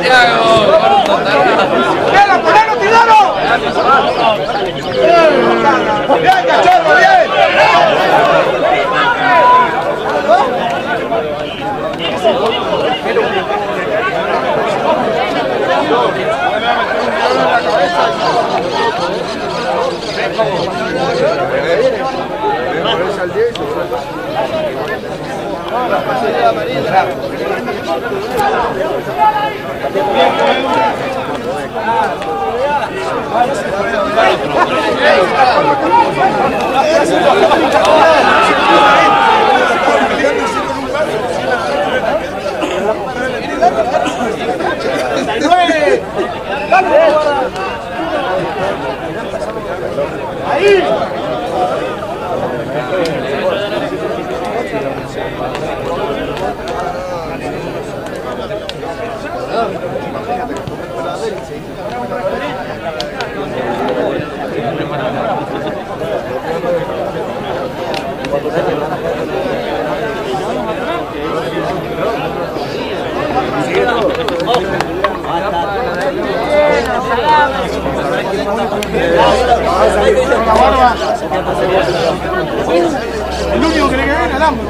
¡Bien, ponelo, tiralo! ¡Bien, cachorro, bien! Ahí. El único que le queda es el hambre.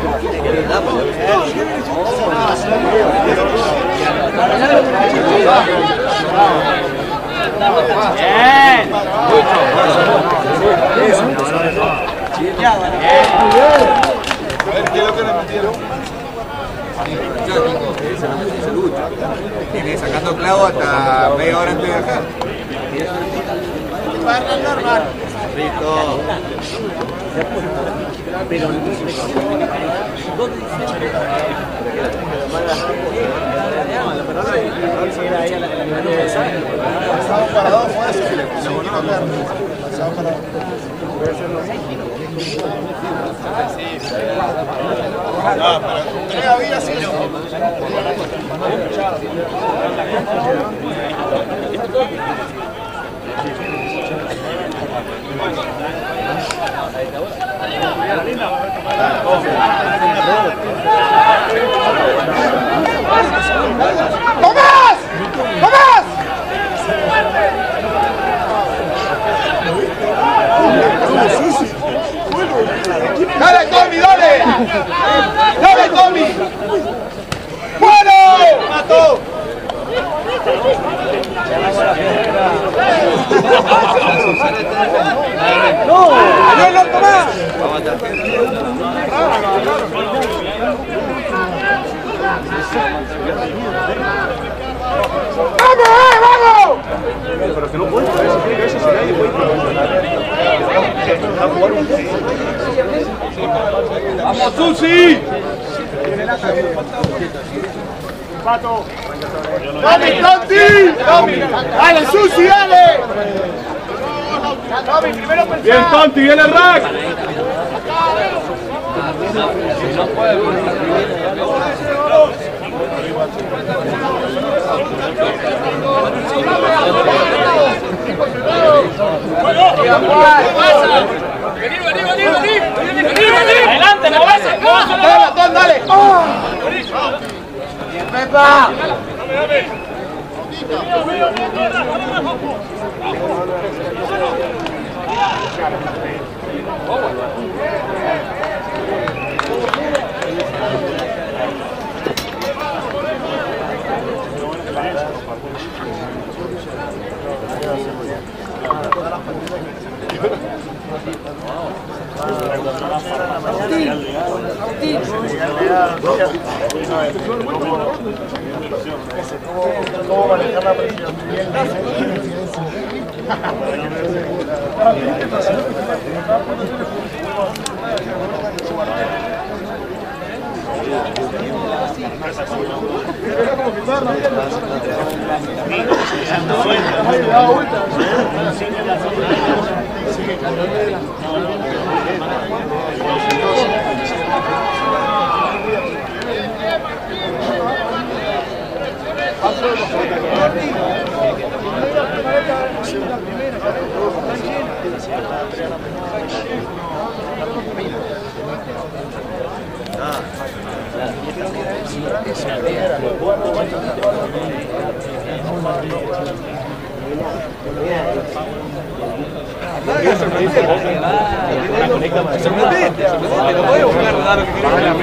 Viene sacando clavo hasta media hora antes de acá. Normal. Rico. Pero Pasado para dos, puede ser. Pasado para dos. No, pero 3 había sí. ¡Tomás! ¡Tomás! ¡Dale, Tommy, dale! ¡Dale, Tommy! ¡Bueno! ¡Mato! ¡No! ¡Ayúdalo, Tomás! ¡Vamos, vamos! Pero que no puede, eso tiene que verse si nadie puede. A jugar un ¡Vamos, Susi! pato. ¡Dale, Conti! ¡Dale, Susi, dale! Bien, Conti, viene el rack. ¡Adelante, no pasa! ¡Dale! ¡Bien, Pepa! ¿Cómo manejar la presión? Sorprendente, lo puede buscar, dar lo que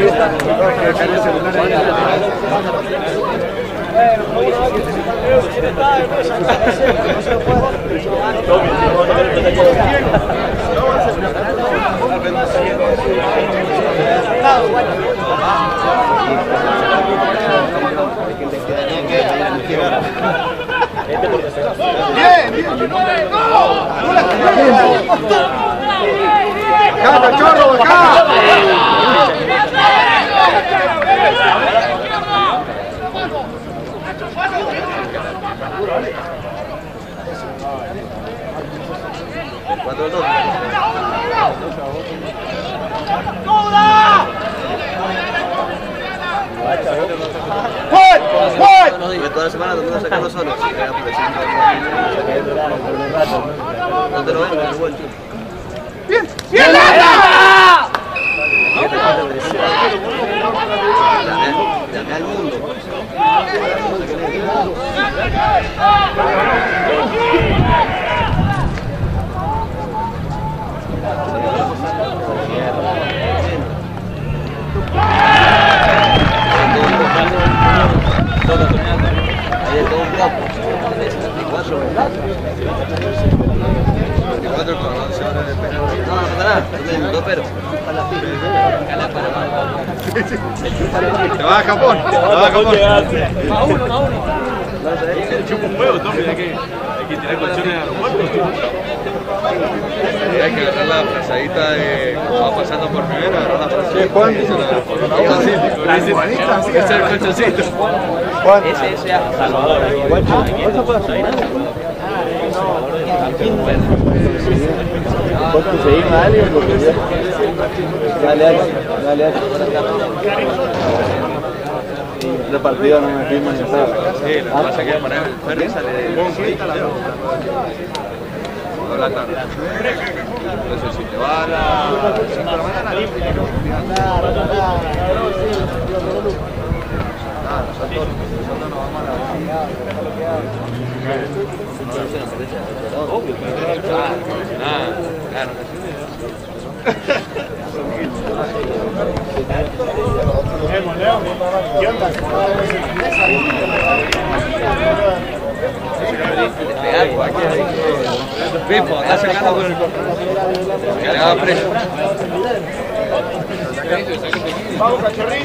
¡Acá, chorro, acá! Toda la semana tratando de sacarlo solo. No te lo ven, pero igual. ¡Bien! ¡Bien, Lata! Dame al mundo. Ahí es todo un bloco. 24, ¿verdad? 24 con 11 horas de penal. No, no pasa nada. No, pero. Te vas a Japón. Te vas a Japón. A uno. Se chupa un huevo, Tommy, hay que tirar colchones en el aeropuerto. Hay que agarrar la frazadita de como va pasando por primera, agarrar la frazadita. Juan. Ese es el colchoncito. Juan. Ese a Salvador. ¿Cuánto fue ahí? ¿Vos conseguís a alguien? Porque ya... Dale. El partido no me firma ni nada. Sí, lo que pasa es que poner el ferry sale de 7 a la 2. A la tarde. Entonces si te va a las 5 de la mañana, nosotros nos vamos a la... Claro. ¿Qué onda? Pipo, está sacando con el corte. Que le haga preso. Vamos, cachorrín.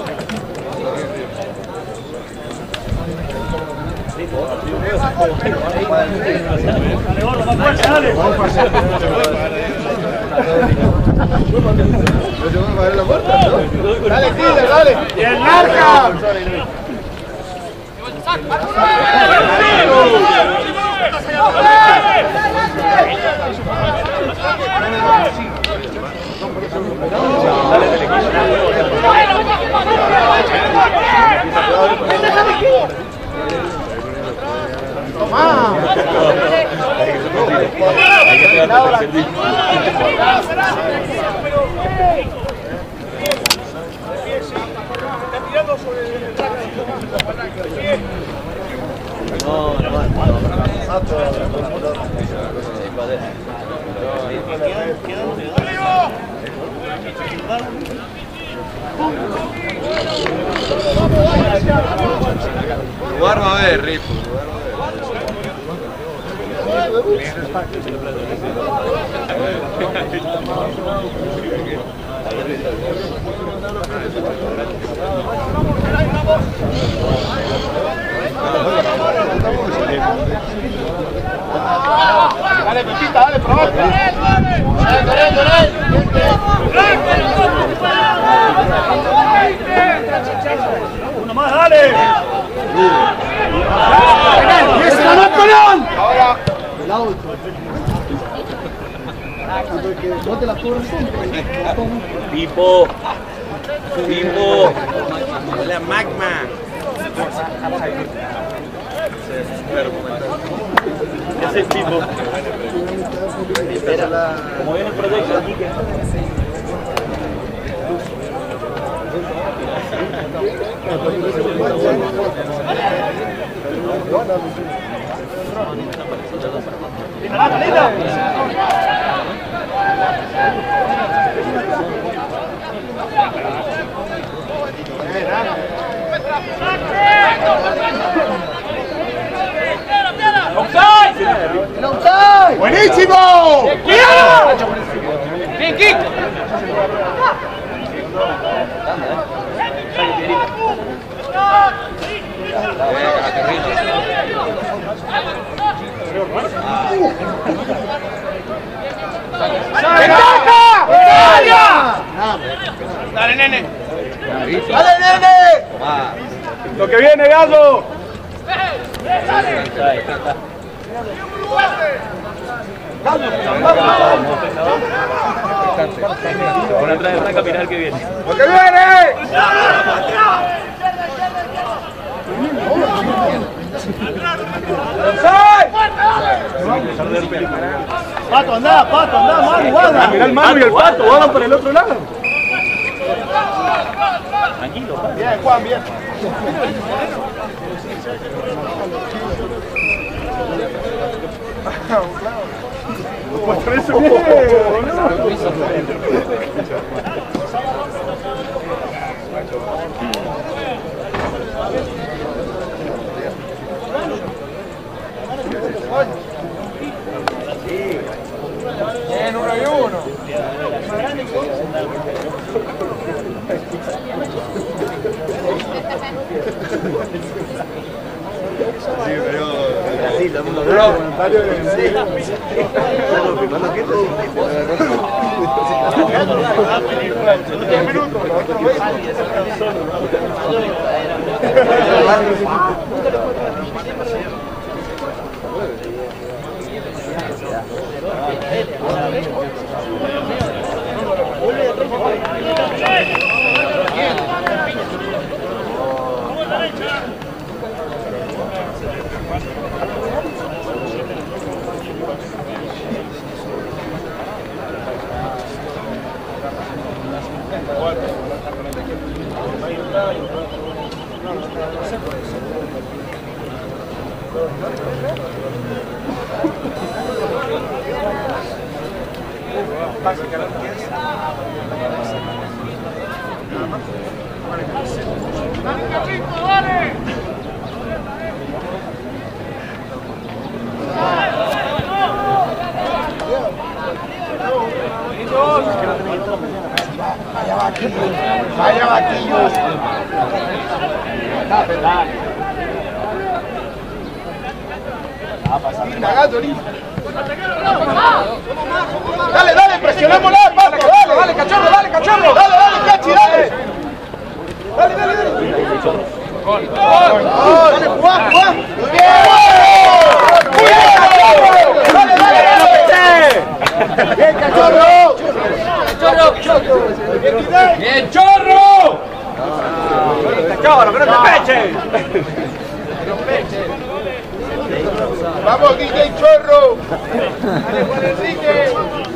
Dale, Tiller, dale. ¡Y el narca! Lugar va a haber, Ripo. Dale, Pepita, dale, probate. ¡Uno más, dale! ¡Y ese ganó Colón! Ahora. No te la cobran siempre. Pipo. La magma. Ese es Pipo. Como viene el proyecto aquí que... ¡Buenísimo! ¡Bien, Kik! ¡Dale, nene! ¡Dale, nene! ¡Lo que viene, Gallo! Ahora trae a caminar que viene. ¡Lo que viene! Pato, anda, Manu, guarda. Mira el Manu y el Pato, van por el otro lado. Bien, Juan, bien. Por eso viene, En 1-1. Brasil, todo el mundo bravo. Vaya vaquillo. Dale, dale, presionémosla, Paco, dale, dale, cachorro, dale, cachorro, dale, dale, cachi, dale. Dale, dale, dale. Gol, dale, Juan, Juan. Dale, dale, bien, cachorro. ¡Bien, chorro! ¡Chorro, que no te peche! Vamos, DJ Chorro. Dale, Juan Enrique.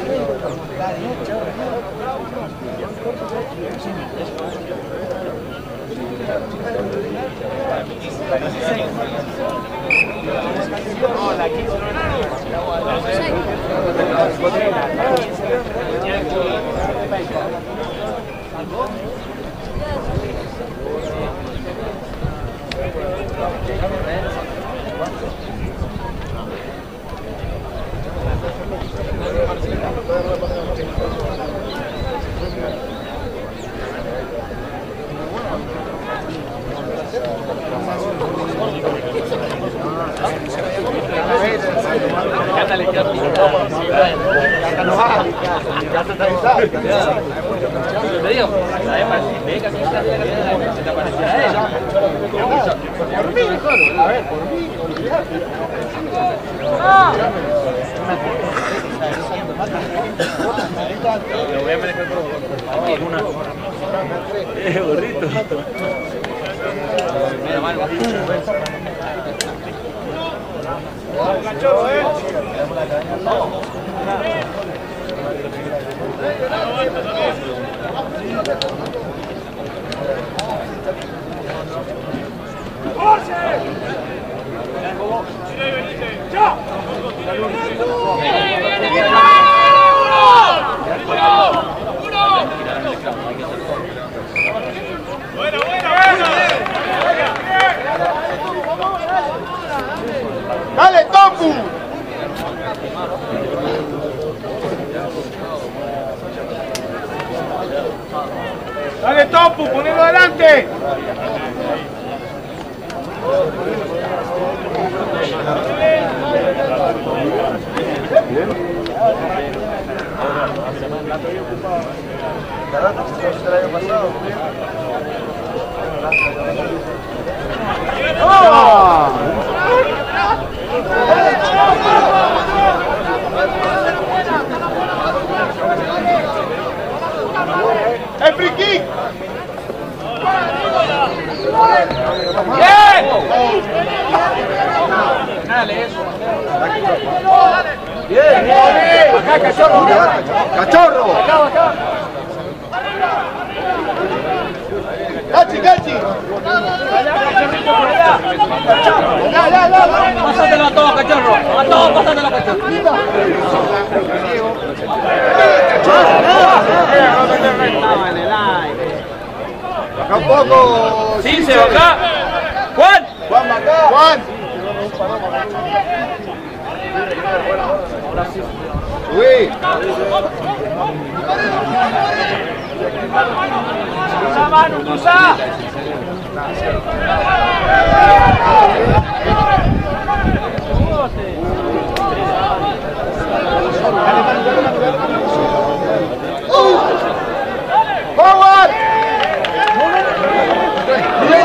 Te digo, además, si ve que así está la cartera, se te aparecerá a ella. Por mí, mejor. A ver, por mí, olvidate. Lo voy a manejar por favor. Una. Gorrito. Mira, mano. Dale, Topu, ponelo adelante. ¡El free kick! ¡Bien! Dale eso. Bien, bien. Acá, cachorro. Cachorro. Acá. Gachi, gachi. Pásatelo a todos, cachorro. A todos, pásatelo, cachorro. Estaba en el aire. Acá un poco. Sí, se va acá. Juan. Juan, acá. Juan. Uy. Cruza, mano, cruza. ¡Forward! ¡Bien!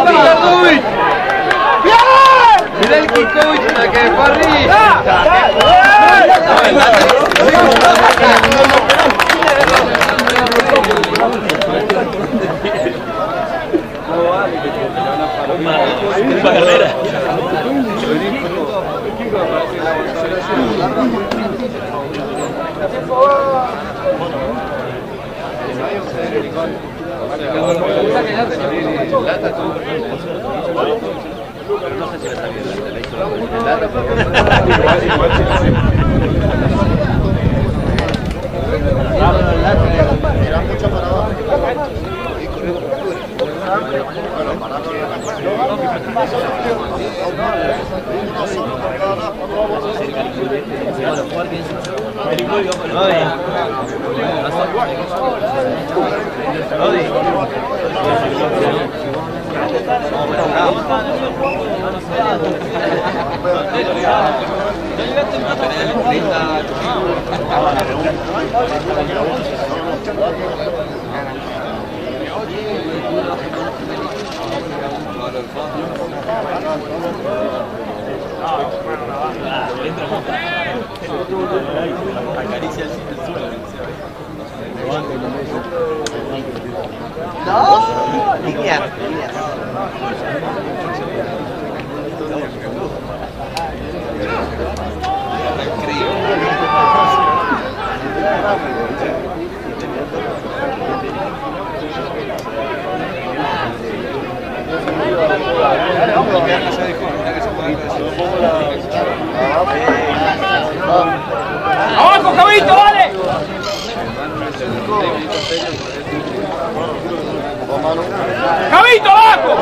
Mira el Kikovic, la que fue arriba. No sé si la sabía, la hizo Era mucho para abajo. Acaricia el suelo. No, líneas. ¡Abajo, Cabito, dale! ¡Cabito, abajo!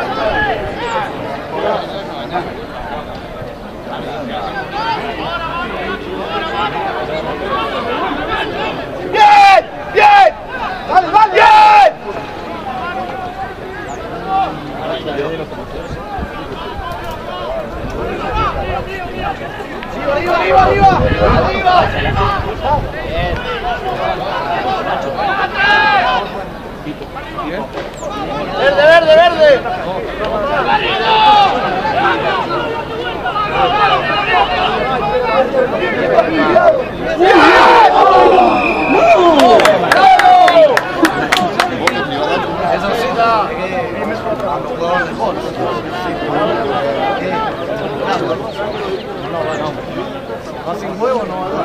¡Bien! ¡Bien! ¡Dale, dale! ¡Bien! ¡Arriba, arriba! ¡Arriba! ¡Verde, verde, verde! Eso sí da. No, sin huevo no va a dar.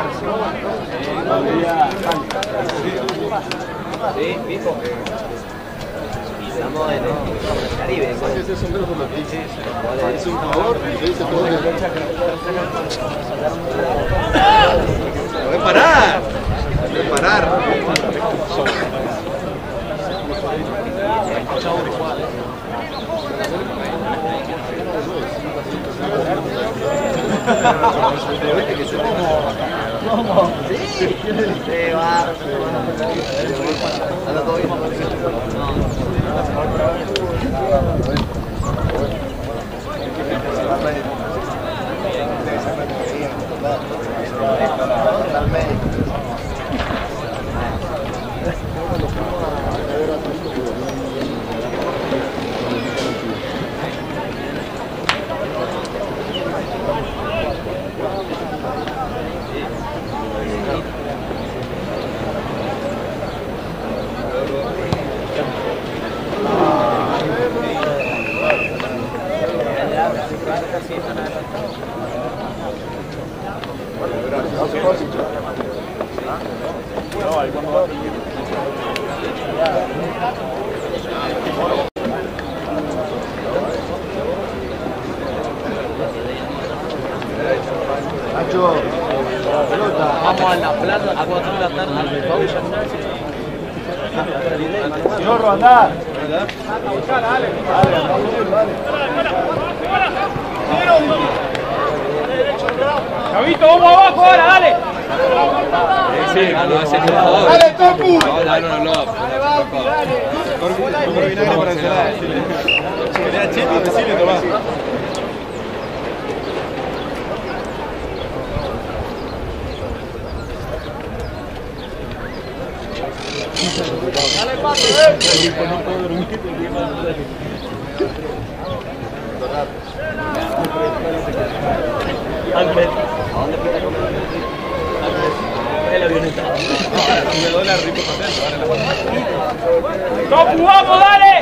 Sí, pico. Estamos en el Caribe. Ese sombrero con los piches. Es un favor y le dice todo el ¡Puede parar! ¡Puede parar! ¿Cómo? Sí, se va. Nacho, pelota. Vamos a la plaza a 4 de la tarde. Chorro, andá. Chavito, vamos abajo ahora, dale. Sí, no, ese es el jugador. Dale, Topu. No, dale, no, no. Quería Chepi, decirle Tomás. Dale, paso, Ángel. El avioneta. Topu, vamos, dale.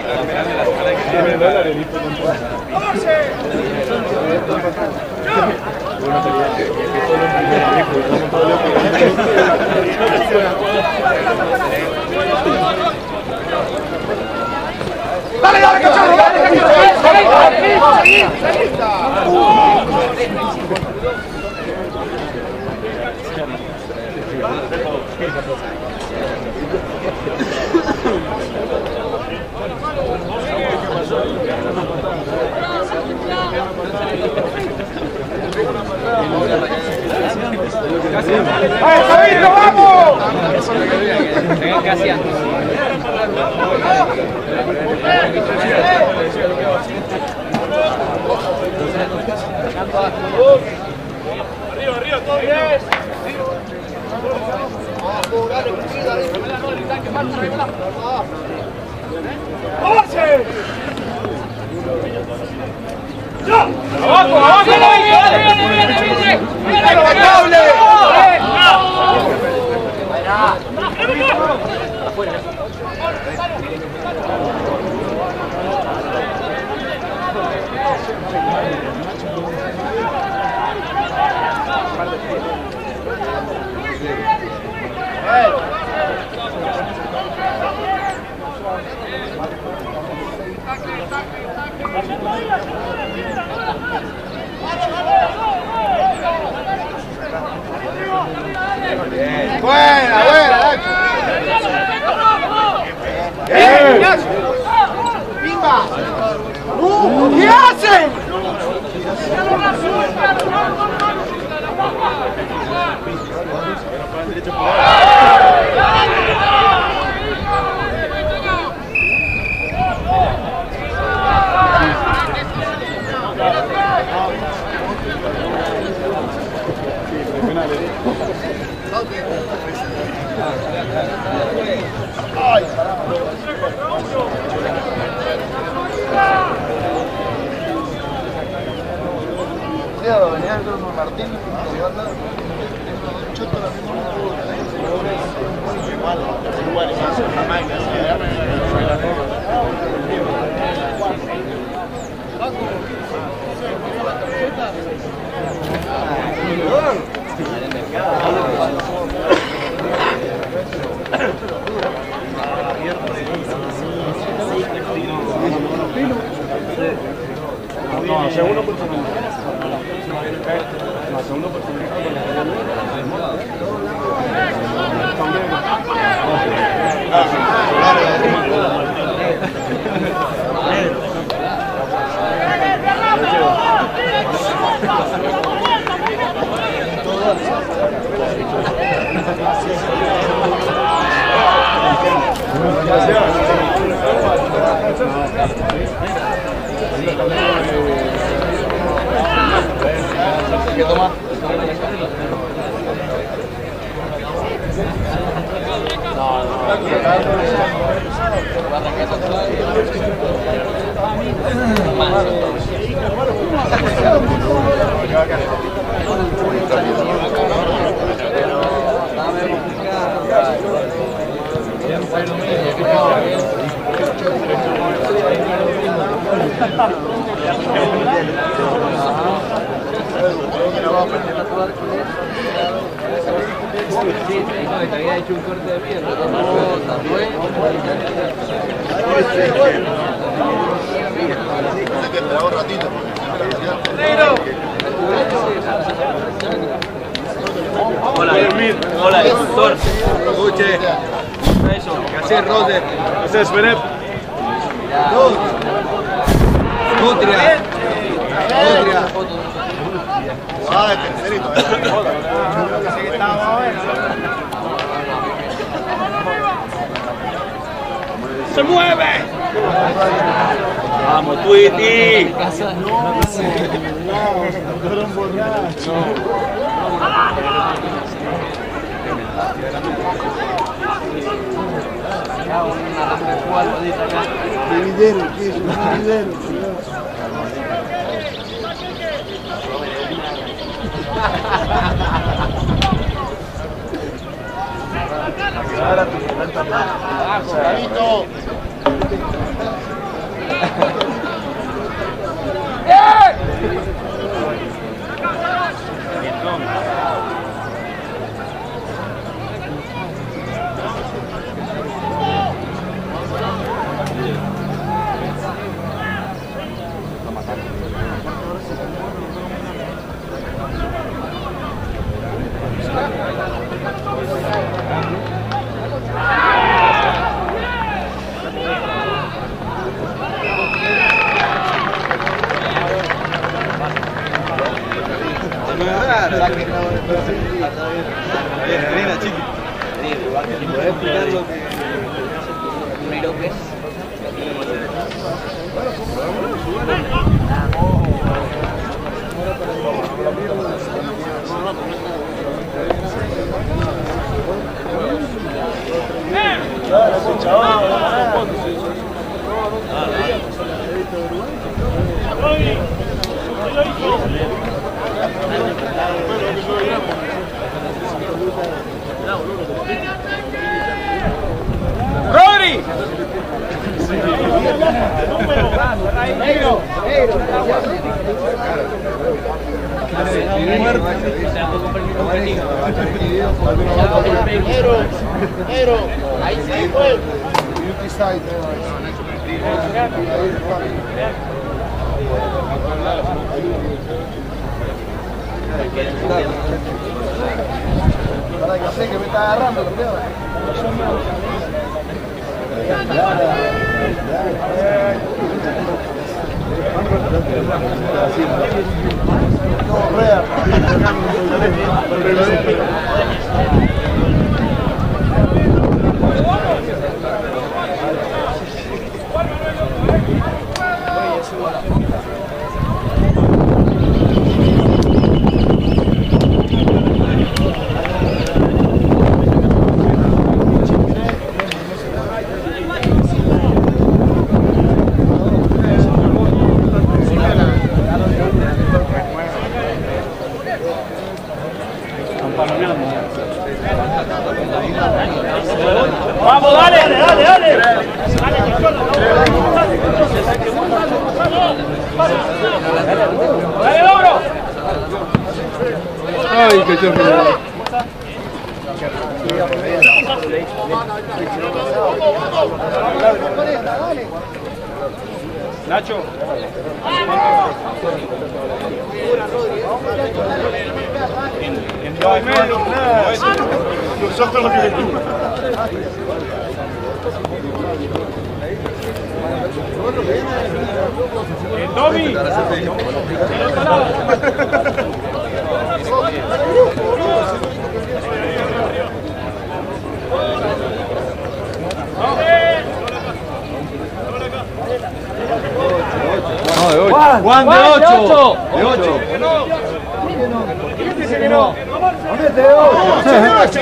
Dale, dale, cachorro, dale, cachorro. ¡Ay, Javito, vamos! Venga, casi antes. Arriba, arriba, todo bien. ¡Avance! ¡Ya! ¡Abajo, abajo! ¡Viene! Buena, buena, Nacho. ¡Bien, Nacho! ¡Pimba! ¿Qué hacen? Venía el Bruno Martín, chuto la misma. Igual, no, segundo por ¿qué toma? Sí, dijo que te había hecho un corte de pierna. Hay que esperar un ratito. Hola, doctor. Escuche. Eso, ¿qué haces, Roder? ¿Qué haces, Benep? Nutria. Ah, el tercerito. ¡Se mueve! ¡Vamos, Twitty! Dividero, ¿qué es un dividero? ¿Puedes explicar lo que es? ¡Rodri! Negro, ahí sí fue. Beauty side. Para que sé que me está agarrando, cuidado. ¡Vamos, dale! ¡Dale, logro! ¡Ay, qué chévere! Nacho. En 2 metros, nosotros lo que Tommy. No, de 8. Juan de 8. De 8. ¿Quién dice que no? De 8.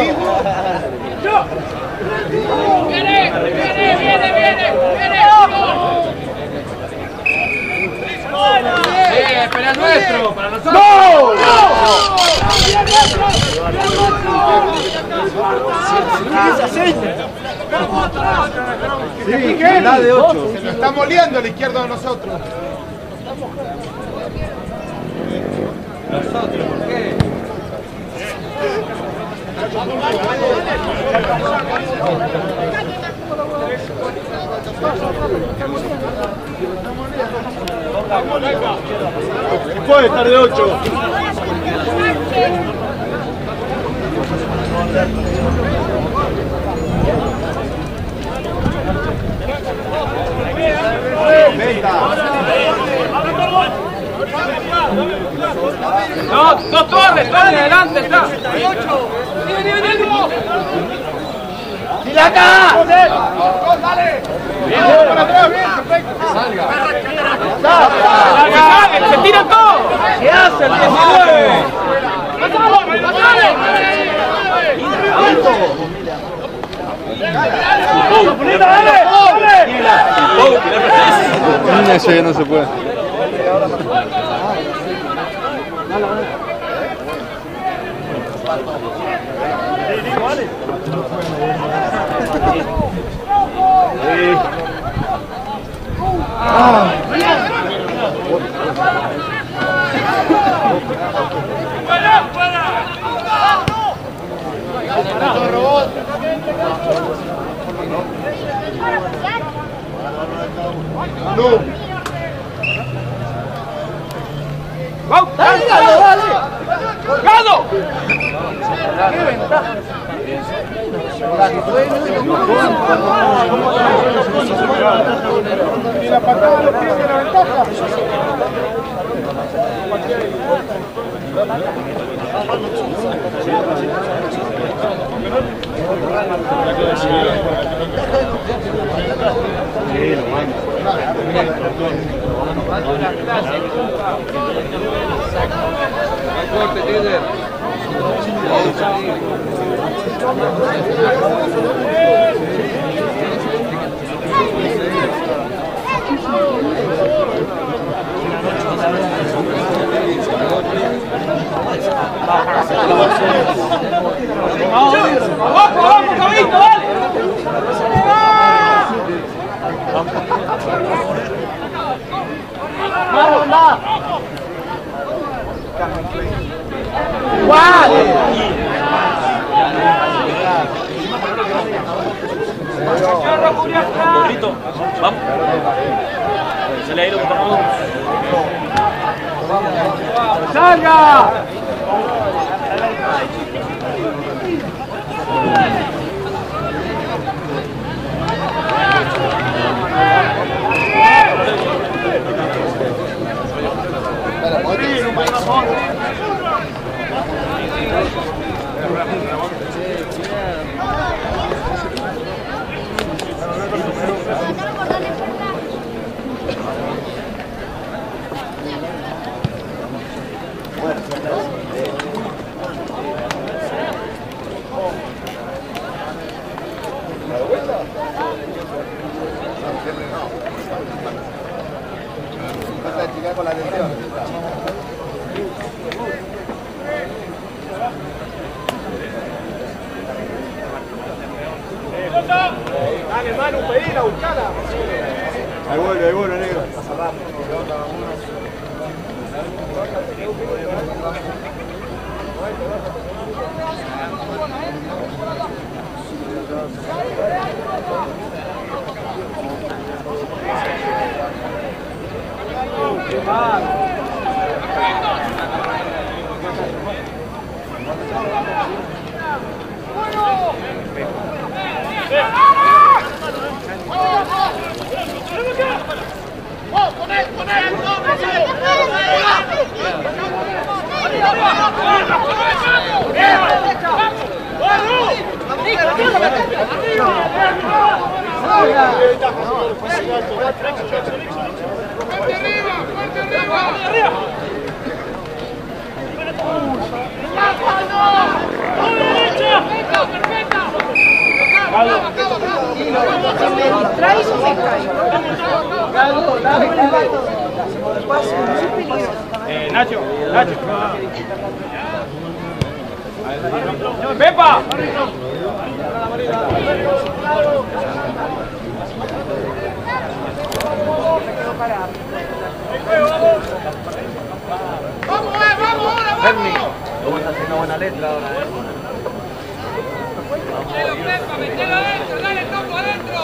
Pero es nuestro, para nosotros. ¡No! Sí, la de 8. Se lo está moliendo a la izquierda de nosotros. Nosotros, ¿por qué? Puede estar de 8. No, Torres, adelante está. ¡Tira acá! ¡Dale! ¡Bien, para atrás, bien! ¡Salga! ¡Se tira todo! ¿Qué hace el 19? Eso ya no se puede. ¡Dale, dale! ¡Gado! ¡Qué ventaja! Y la patada lo pierde la ventaja. Corte, líder. ¡Vamos, Cabito, dale! Gorrito, vamos. Se le ha ido por favor. ¡Salga! Con la atención. Dale, Manu, pedila, buscala. Ahí vuelve, negro. Traes o me caigo. Nacho. ¡Pepa! ¡Vamos, vamos! ¿Cómo está haciendo buena letra ahora, ¡Metelo adentro! ¡Dale, Topo, adentro!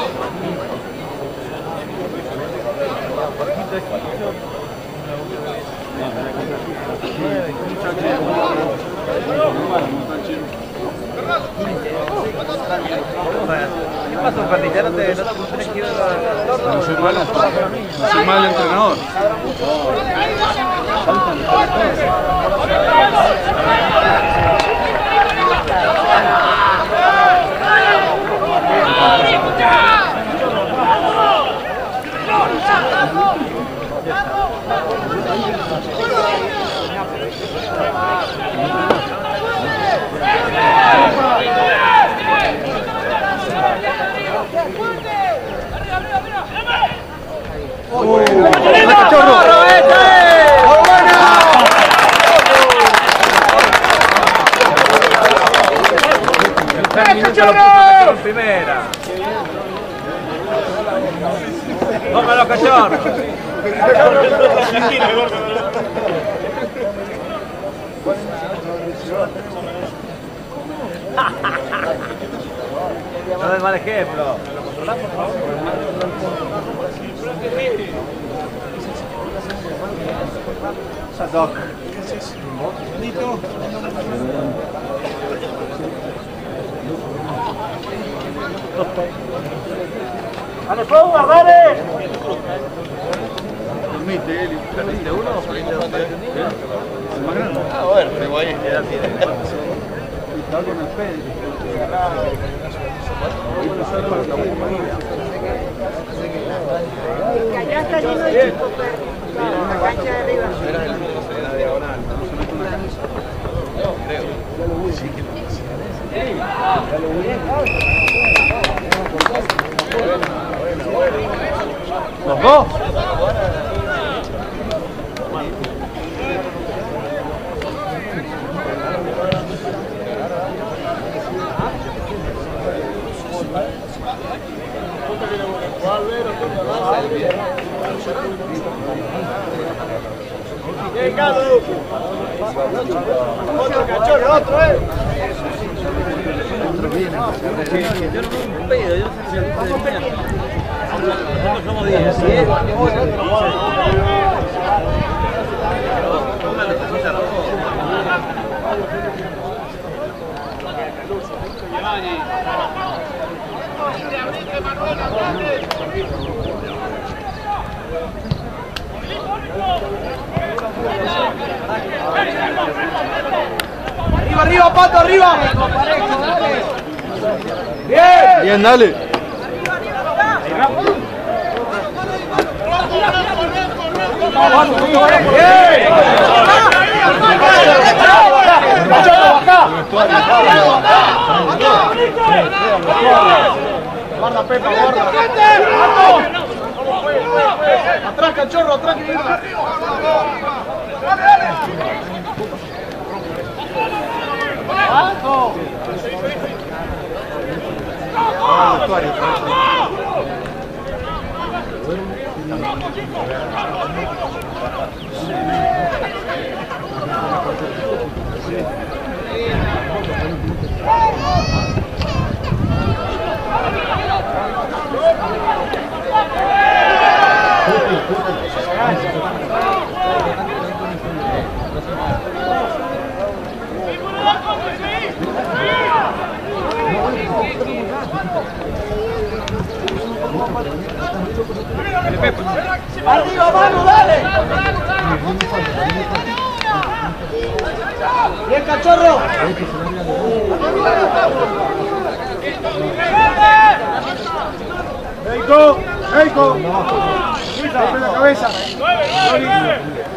¿Qué pasó, Ferdi? ¿Ya no te pusiste que iba a la torta? No soy mal entrenador. Primera. ¡Tómalo, cachorro! No des mal ejemplo. Sadok. ¡A los fuegos, dale! Permite él. ¿Perdiste uno o perdiste dos? ¿El más grande? Ah, bueno, tengo ahí. ¿Qué edad tiene? Está con el Pedro. Allá está lleno de chicos, pero la cancha de arriba. ¿Los dos? Otro cachorro, otro, Yo no me pido, yo no sé si nosotros somos 10. ¡Arriba, arriba, Pato, arriba! ¡Bien! Bien, dale. Guarda, Pepa, guarda. Atrás, cachorro, atrás que viene. Dale, dale. Arriba, mano, dale. Bien, cachorro. Eiko, Eiko. Luisa, en la cabeza. 9.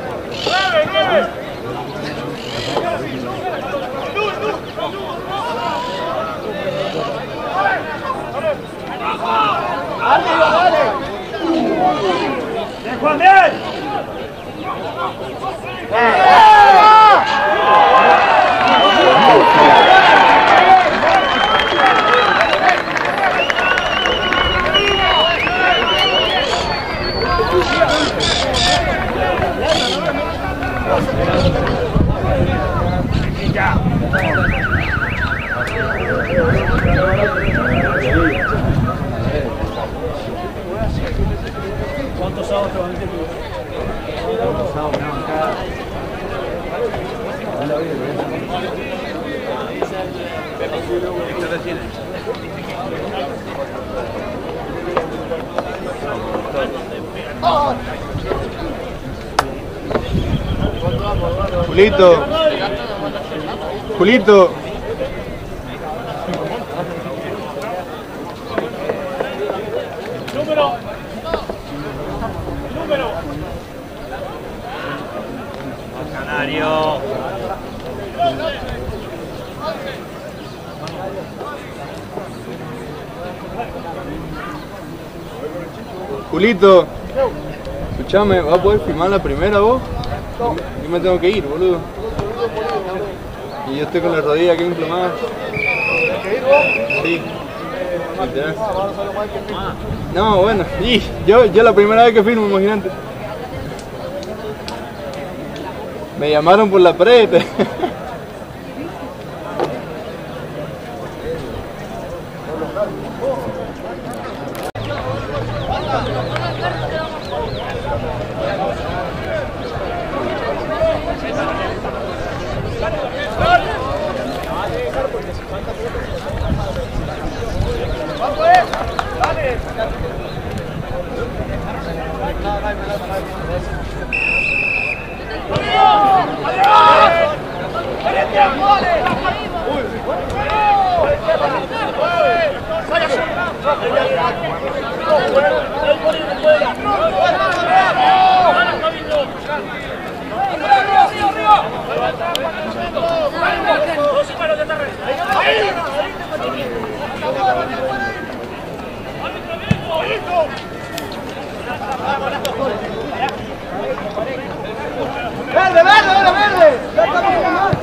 Arriba, dale. ¡Bien, Juan, bien! ¡Ah! Julito. Julito. Canario. Julito. Escuchame, ¿vas a poder filmar la primera vos? Yo me tengo que ir, boludo. Y yo estoy con la rodilla aquí inflamada. Sí. Literal. No, bueno, y yo la primera vez que filmo, imagínate. Me llamaron por la pared. ¡Verde, verde, verde! ¡Ya estamos con más!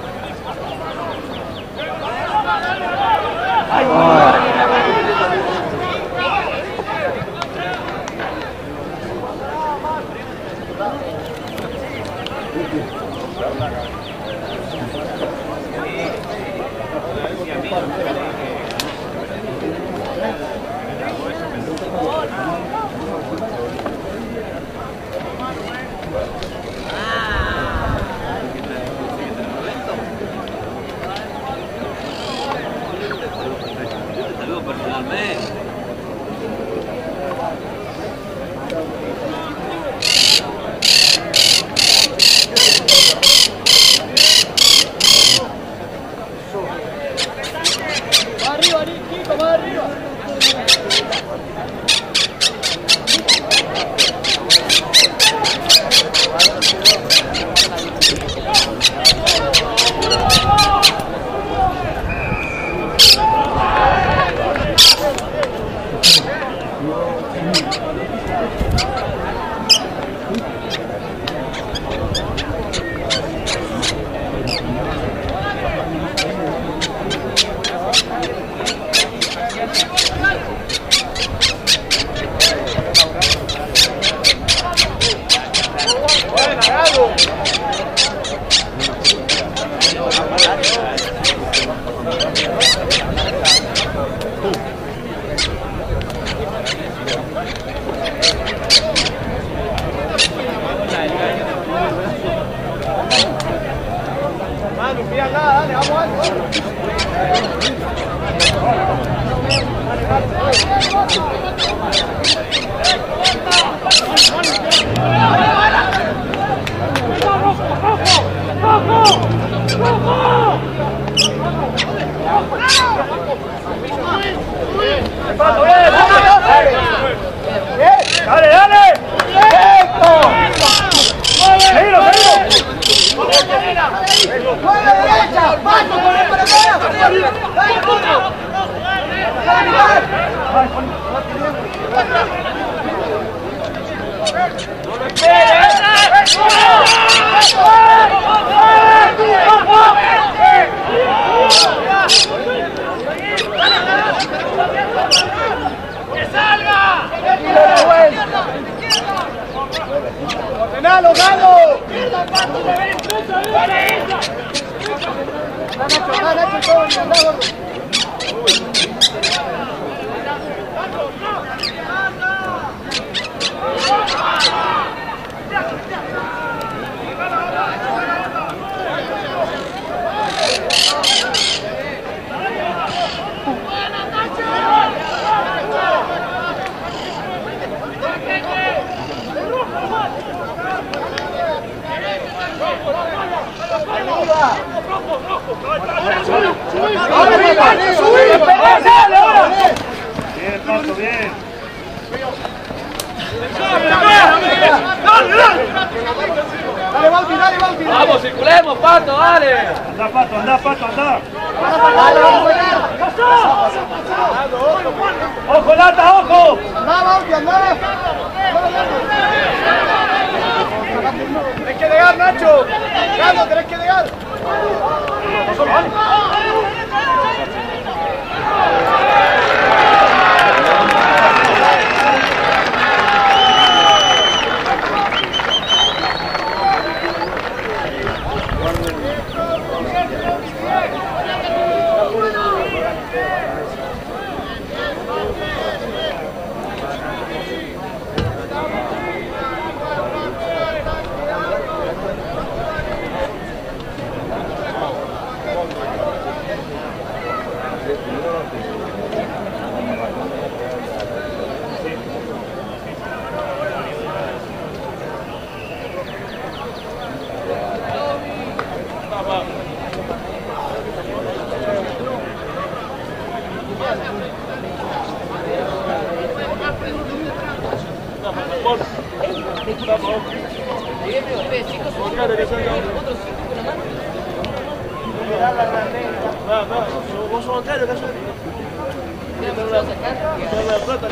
Saludos personalmente. Arriba, Niquito, más arriba. Manu, pida nada, dale, vamos, ¡dale, dale! ¡Seguilo, seguilo! ¡Mueve derecha! ¡Paso con el para ¡que salga! ¡Ordenalo, Galo! Pato, dale. Anda, Pato, anda, Pato, anda. ¡Ojo, Lata, ojo! Tenés que llegar, Nacho. Carlos, tenés que llegar. Vos sos bancario, ¿qué haces? La plata.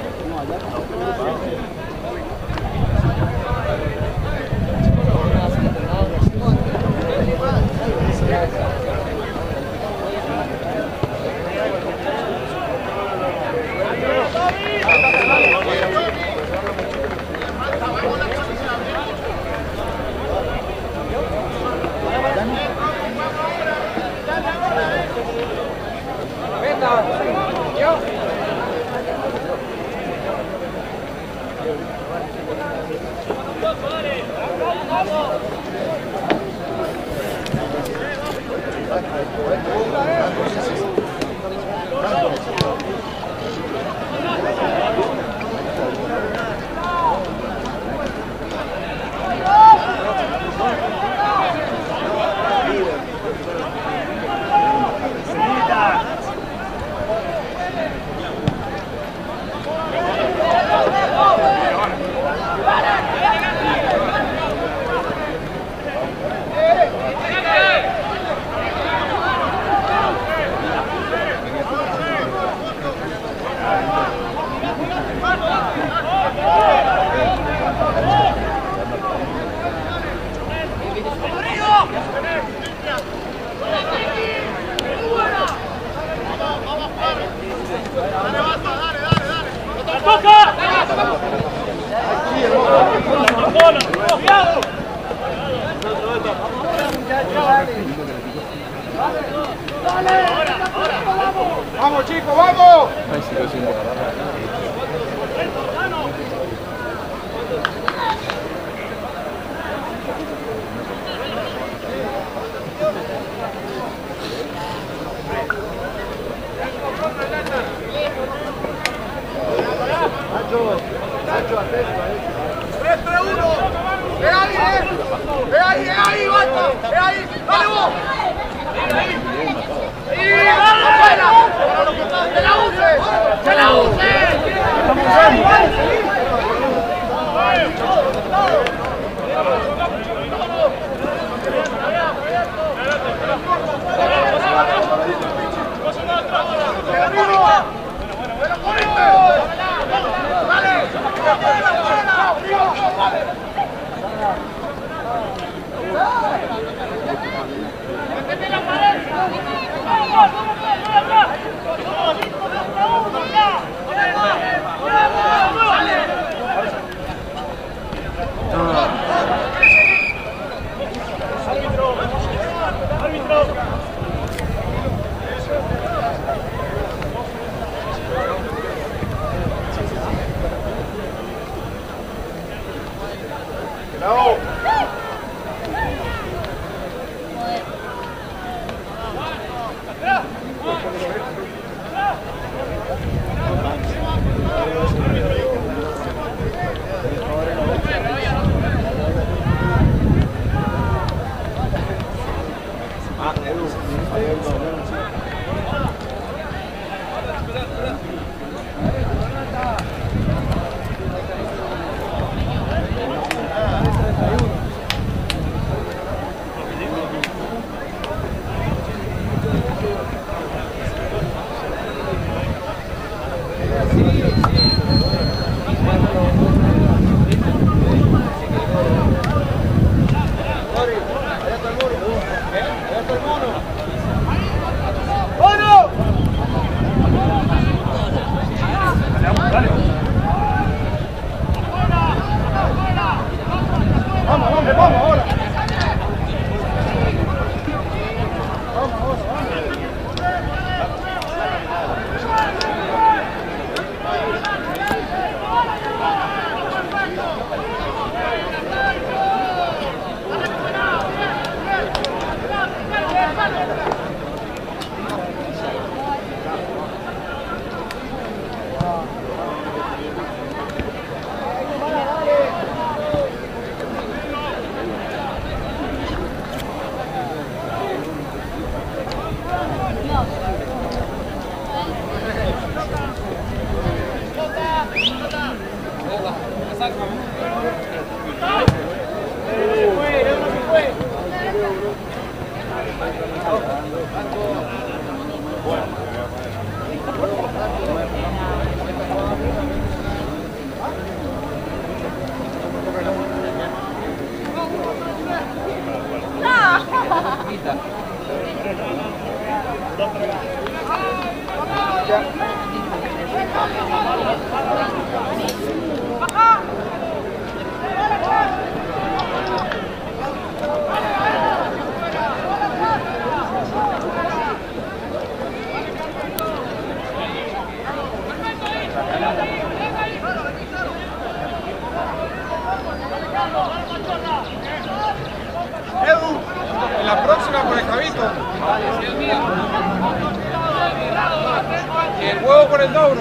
¡Vamos, chicos, vamos! Nacho, atento ahí. 3-3-1. Ve ahí, basta. Ve ahí, dale vos. ¡Y afuera! ¡Que la use! ¡Que la use! ¡Pero poniste! ¡Dale! Edu, en la próxima por el Javito. Y el huevo por el Dobro.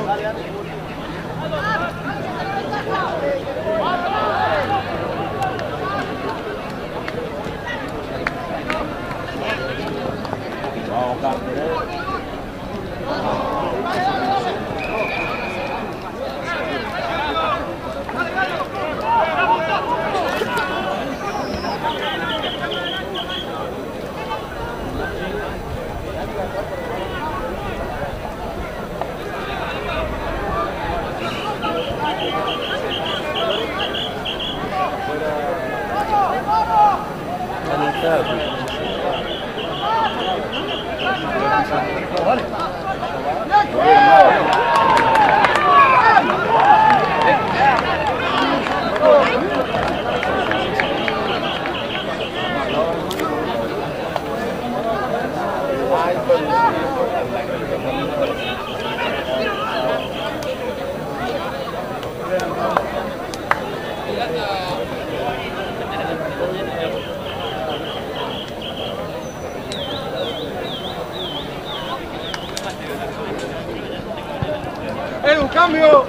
Edu, cambio.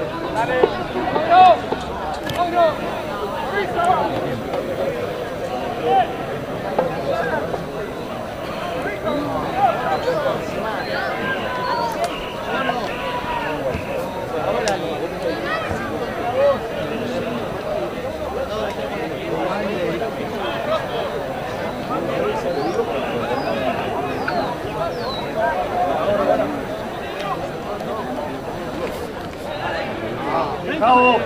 Bravo.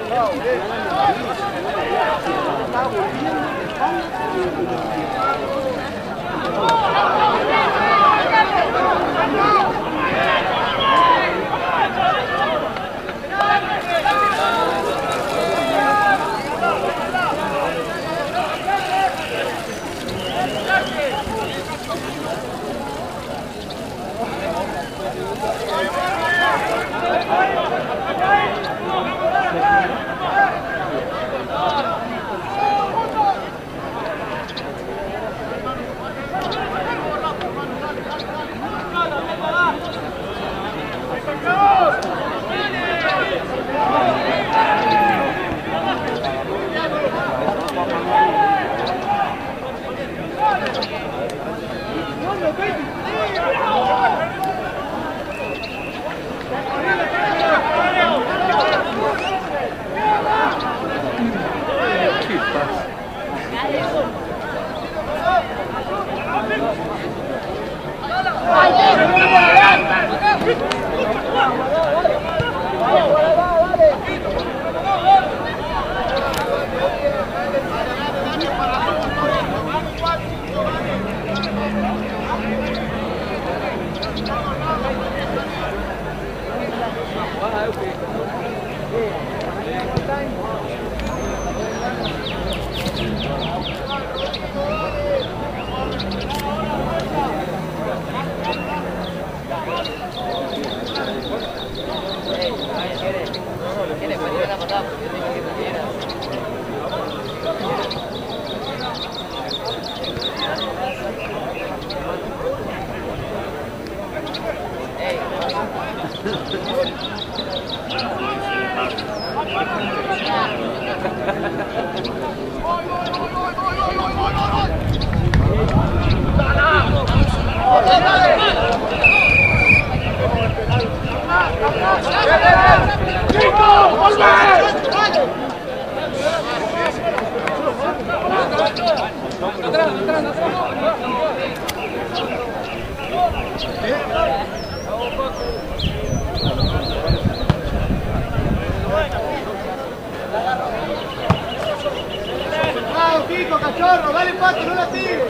Kiko, cachorro, dale pato, no la tires.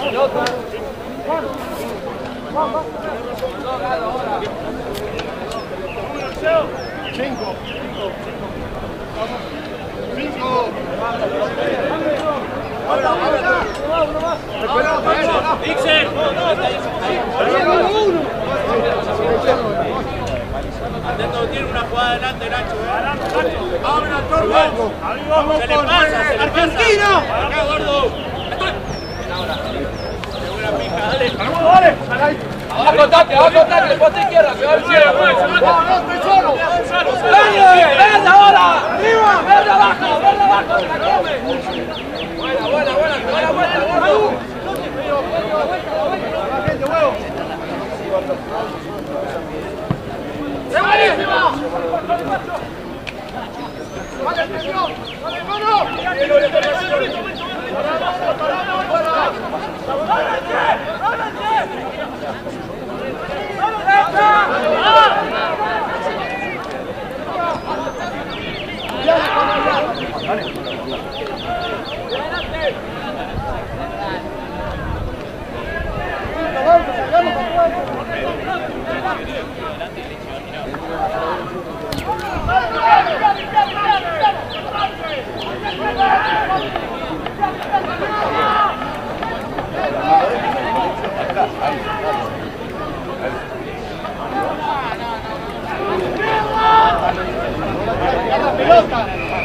5. Atento, tiene una jugada adelante, Nacho. ¡Abre al torno! ¡Se le pasa! ¡Se le ¡Argentina! pasa! ¡Acá, gordo! ¡De buena pija, dale! ¡Dale! Acotate, después de izquierda, que va al cielo. ¡No, estoy solo! ¡Verde ahora! ¡Arriba! ¡Verde abajo! ¡Verde abajo! ¡Se la come! Buena, que va la vuelta, gordo. ¡Gente, huevo! ¡Buenísima! ¡Vale, atención! ¡Vale, hermano! ¡La pelota!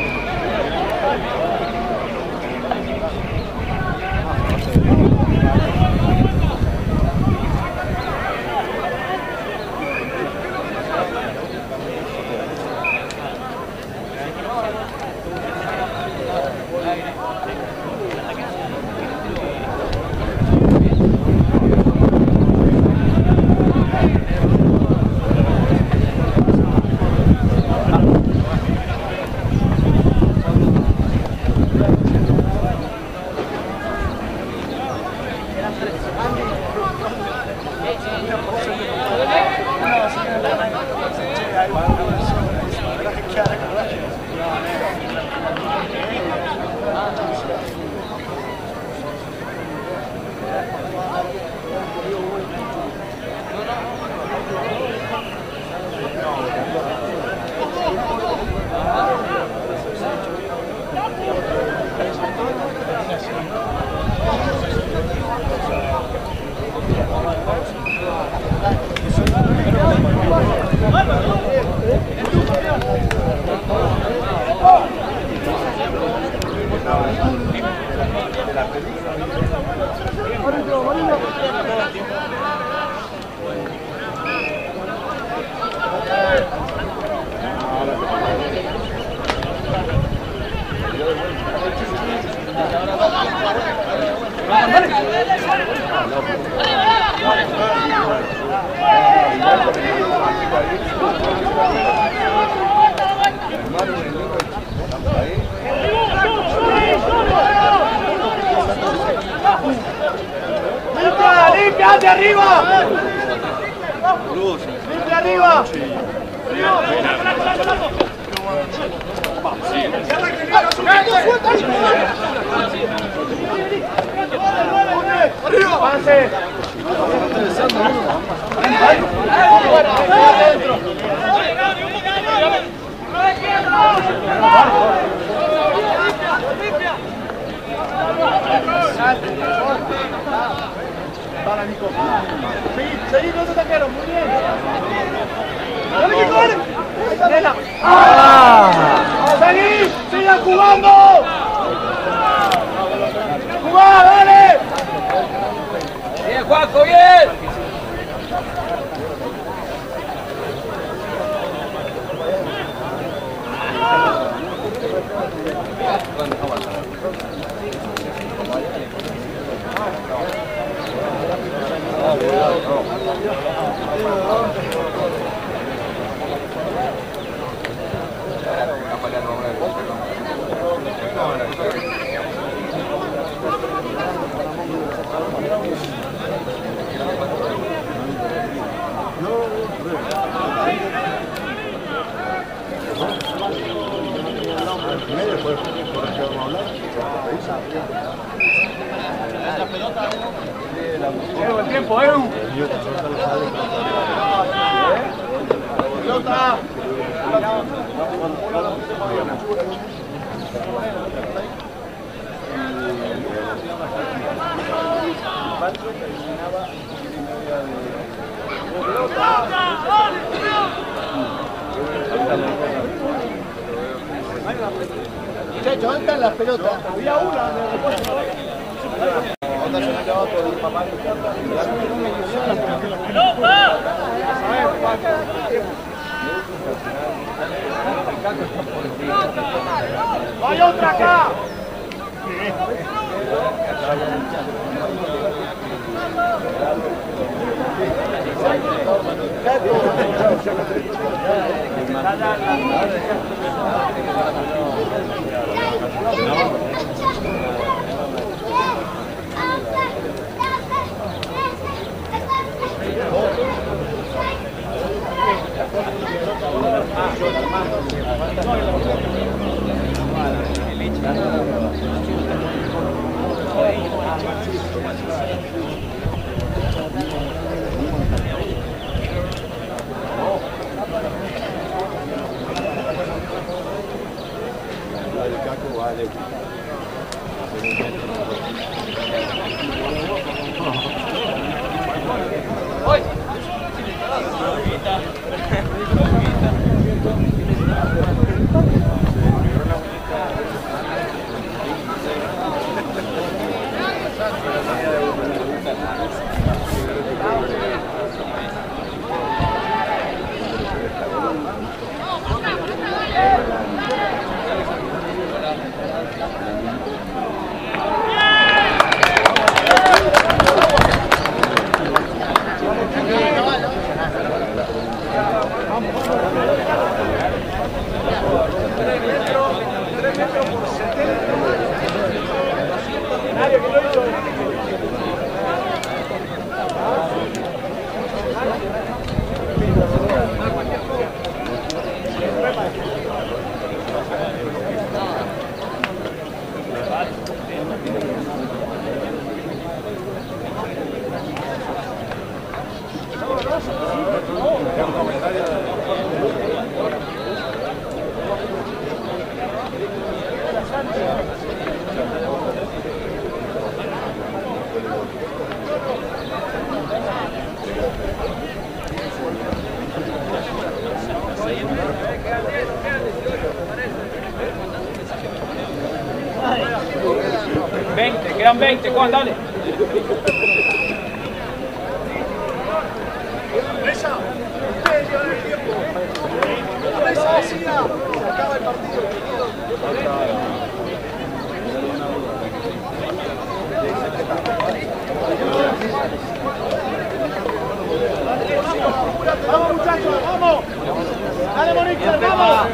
¡Limpia de arriba! ¡Limpia arriba! ¡Arriba! ¡Avance! ¡Adentro! Para, Nico. Seguí, no te taqueros, muy bien. ¡Dale, Nico, dale! ¡Nela! ¡Seguí! ¡Sigan jugando! ¡Jugá, dale! Bien, Juanjo, bien. Llevo el tiempo, Pelota. Muchachos, ¿dónde están las pelotas? Había una en el repuesto. ¡Hay otra acá! Quedan 20, Juan, dale. ¡Mesa! ¡Ustedes llevan el tiempo! ¡Mesa, decida! Se acaba el partido, querido. ¡Vamos, muchachos! ¡Vamos! ¡Dale, Monique! ¡Vamos!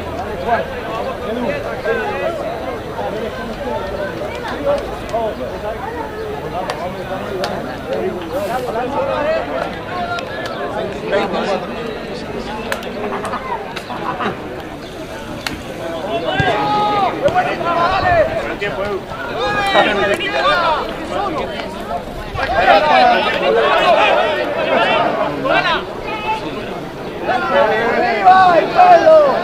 ¡Arriba, el pelo!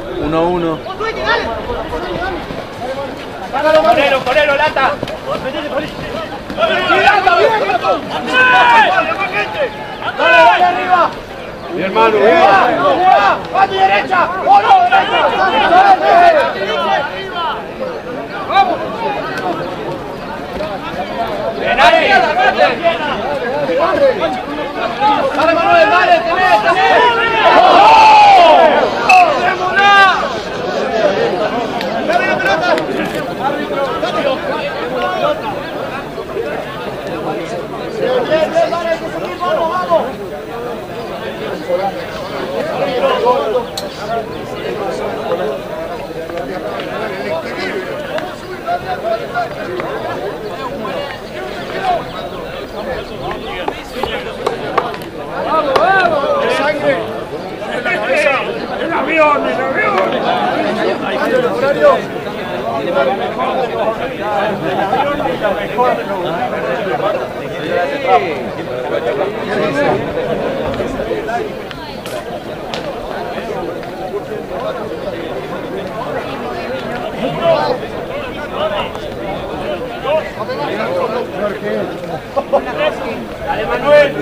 1-1. Ponelo, lata. Dale, arriba. Mi hermano, ¡Va a tu derecha! ¡Oh, no! ¡Vamos! ¡Dale, Manuel! ¡Dale! ¡Tenés! ¡Dale la pelota! ¡Dale, vamos! ¡Vamos, vamos! ¡Sangre! ¡El avión! ¡El avión! ¡Dale, Manuel!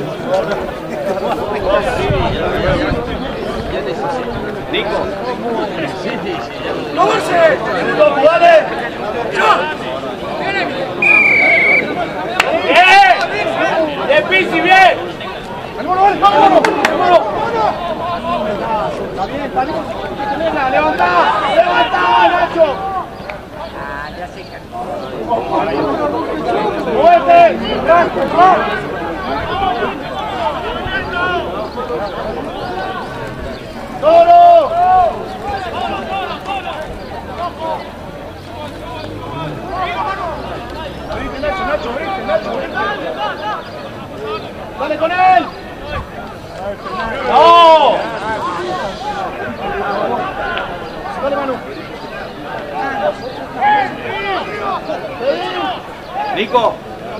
Nico. ¡No dulce! ¡Dale! ¡Bien! ¡De Pizzi, bien! ¡Vámonos! ¡Vámonos! Está bien, está bien. ¡Levantá! ¡Levantá, Nacho! Ya se cagó. ¡Muévete! ¡Toro! Nacho. ¡Dale con él! ¡No! ¡Dale, Manu! Nico.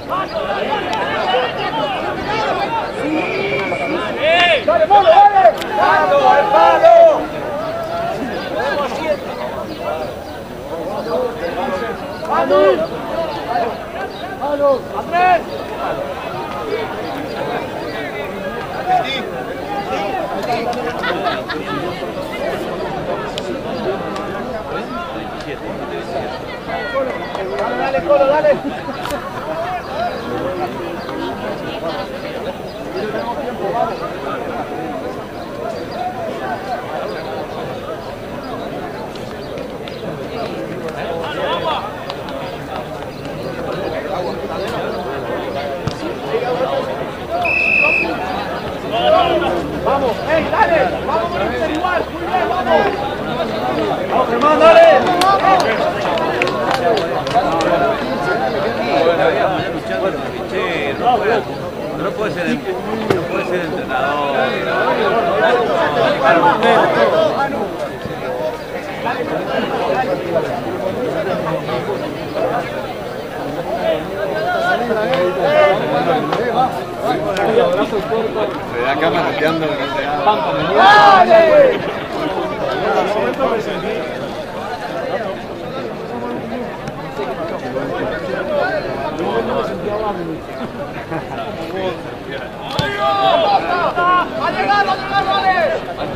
¡Dale, Mono, dale! ¡Palo, al palo! ¡Palo! ¡Andrés! Dale, Colo, dale. Vamos, hey, dale, vamos con el igual, muy bien, vamos. Vamos, Germán, dale. No puede ser entrenador. Se da acá manoteando. ¡Dale! ¡Va a llegar, vale!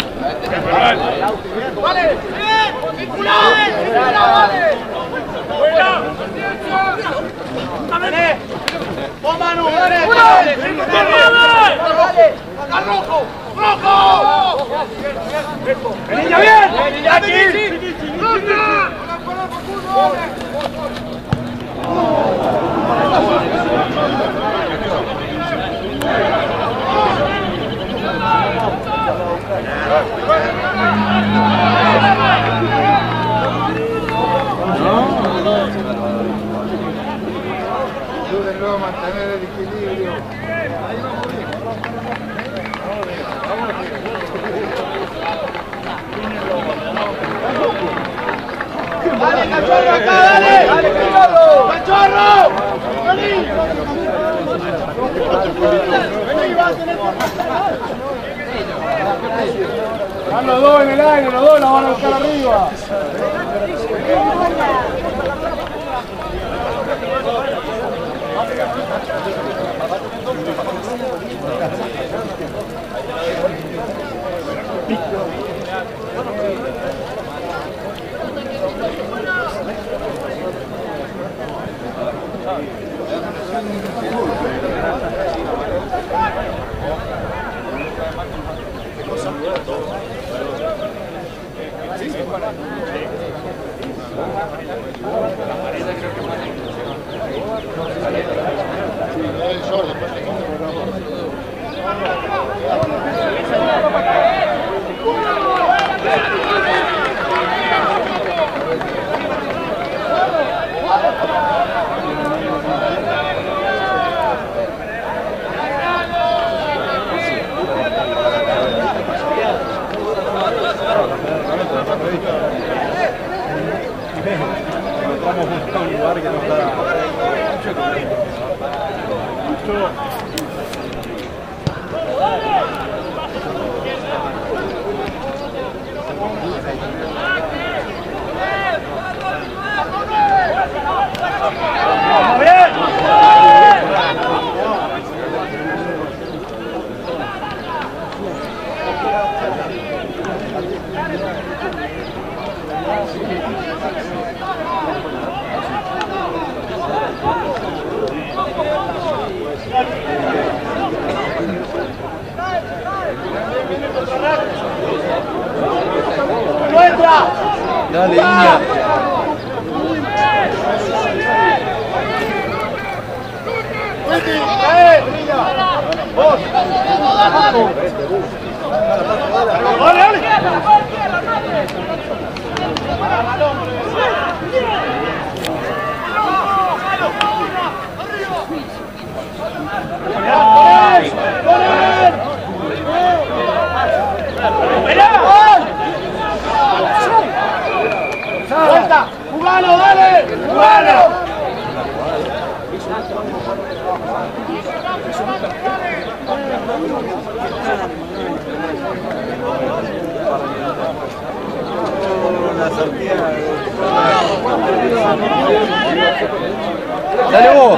¡Vale! ¡Circula, vale! ¡Dale! ¡Oh, Manu! ¡Dale! ¡Dale! ¡Acá rojo! ¡Rojo! ¡Vení ya bien! ¡Vení ya aquí! De nuevo mantener el equilibrio. ¡Dale, cachorro, acá, dale! ¡Dale, cachorro! ¡Cachorro! ¡Vení! ¡Vení, va a tener que pasar! Están los dos en el aire, los dos la van a buscar arriba. Encontramos justo un lugar que nos da Dale, niña. ¡Vos! ¡Dale, dale! ¡Vuelta! ¡Jugalo, dale! ¡Jugalo! ¡Dale vos!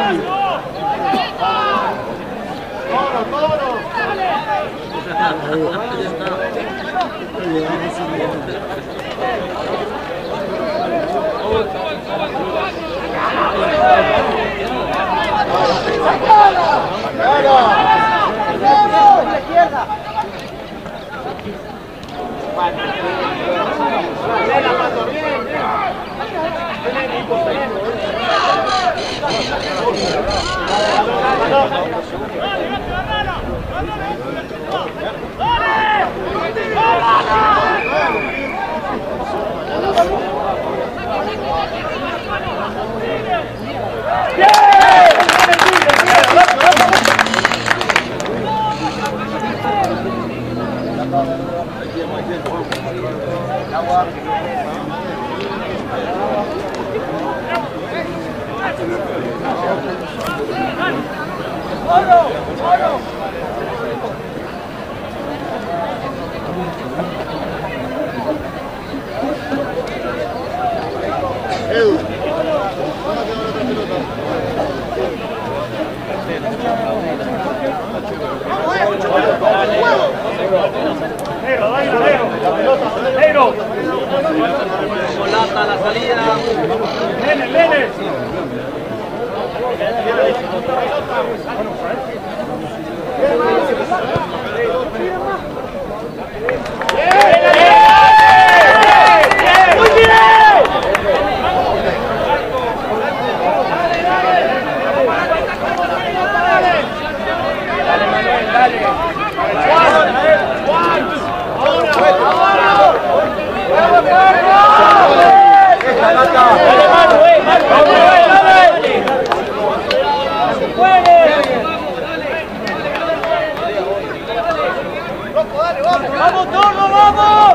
Solata la salida. ¡Nene, nene! ¡Vamos, Torno, vamos!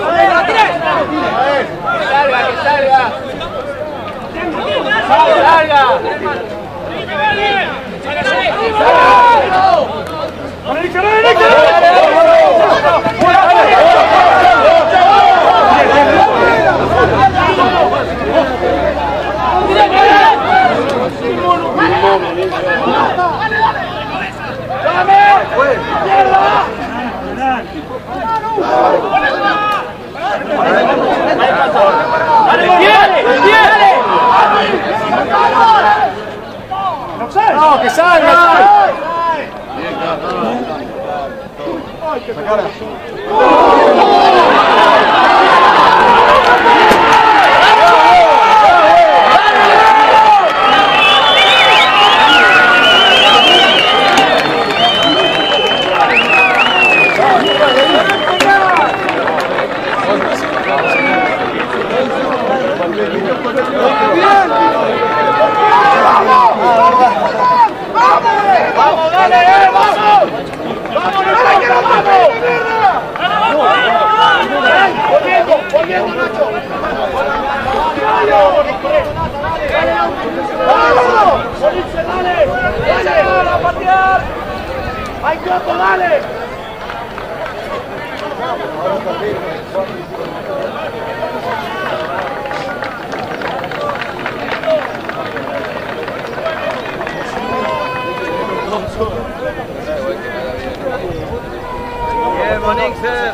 No, que salga. ¡Vamos, dale, vamos! ¡Vamos, volviendo, Nacho! ¡Vamos! ¡Dale! ¡Dale a patear! ¡Hay tiempo, dale! Bien, Bonixer.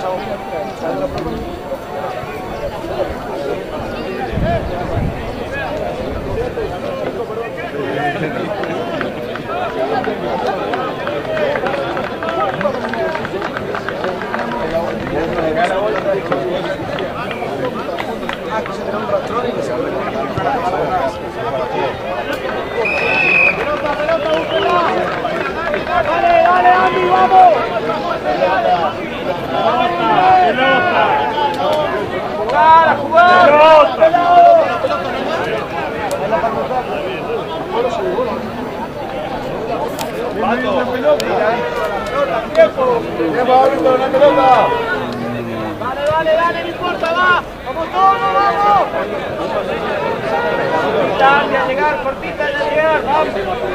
¡Dale, dale, Andy, vamos! ¡Jugar, a jugar! Dale, dale, no importa, va. Vamos todos, vamos. Cortita, a llegar, cortita, a llegar, vamos.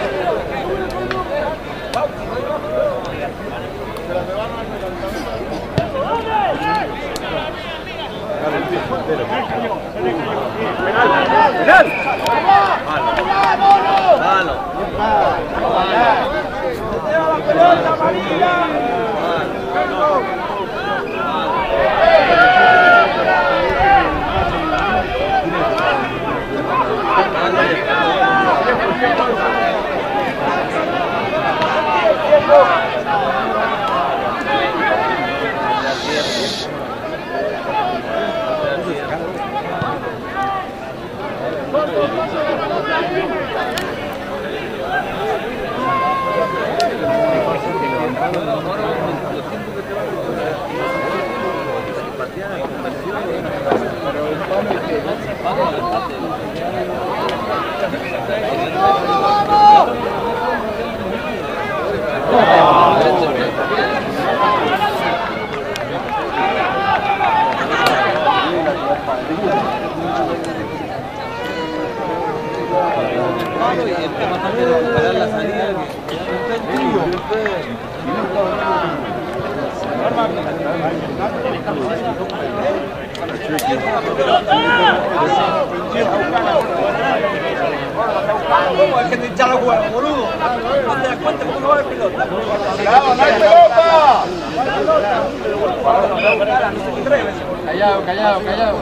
¿Cómo hay que echar la juega, boludo? No te das cuenta cómo no va a haber pelota. ¡Cuidado, no hay pelota! Callado, callado, callado.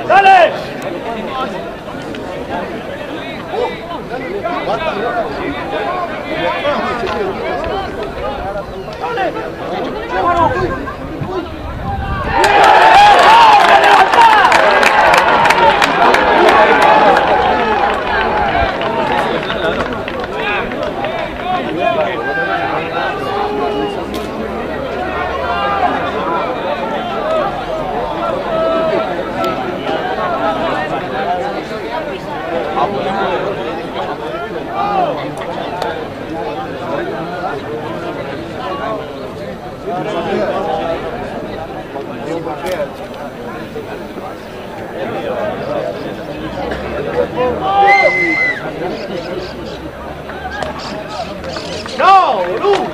¡Dale! ¡No, boludo!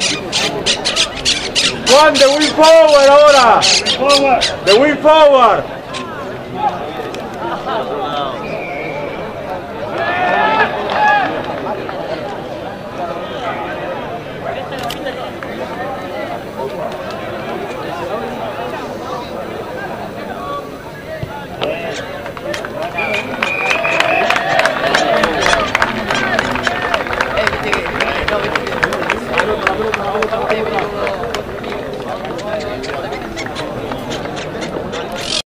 Juan, the wing forward ahora. The wing forward.